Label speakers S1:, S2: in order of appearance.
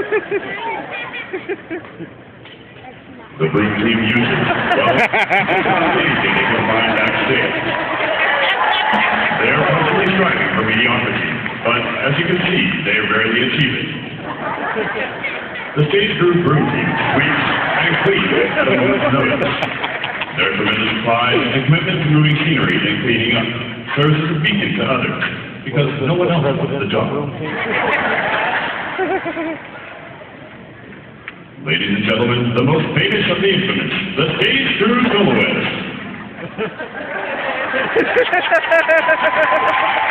S1: The Broom team uses, well, anything they can find backstage. They are constantly striving for mediocrity, but as you can see, they rarely achieve it. The stage crew Broom team sweeps and cleans at a moment's notice. Their tremendous pride and commitment to moving scenery and cleaning up serves as a beacon to others, because no one else wants the job. Ladies and gentlemen, the most famous of the infamous, the stage crew silhouettes.